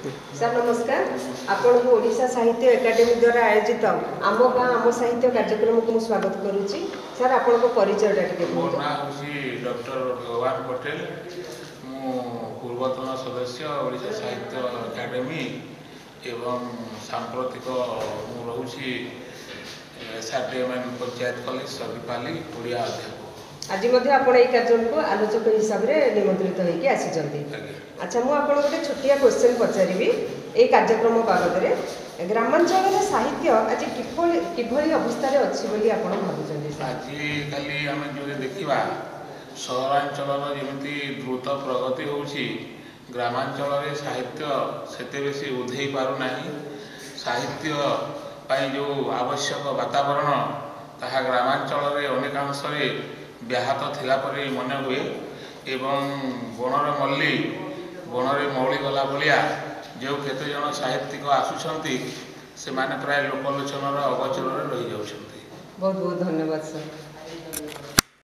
Sir नमस्कार। आपण को ओडिशा साहित्य एकेडमी द्वारा आयोजित आम गाँ आम साहित्य कार्यक्रम को स्वागत करुच्ची। सर आपण को परिचय टे मो ना हूँ डॉक्टर भगवान पटेल। मु पूर्वतन सदस्य ओडिशा साहित्य एकेडमी एवं सांप्रतिक मु रोची एसआरडीएमएन पंचायत कॉलेज सर्विपाली ओडिया अध्यापक। आज आपण ये कार्यक्रम को आलोचक हिसाब से निमंत्रित होकर आसी। अच्छा मुझे गोटे छोटिया क्वेश्चन पचारि ये कार्यक्रम बाबद में ग्रामांचल साहित्य आज किभली अवस्था अच्छी भावुँ? आजिकल आम जो देखा सहरांचल जमी द्रुत प्रगति होची ग्रामांचल साहित्य सेते बेसी उधे पारना। साहित्य पाई जो आवश्यक वातावरण ताहा ग्रामांचल अनेकांश व्याहत थिला परि मन हुए एवं बणर मल्ली बणरे मौली गला भलिया जो केते जन साहित्यिक आसुछंती से माने प्राय लोकलोचन अगोचर रही जाउछंती। बहुत बहुत धन्यवाद सर।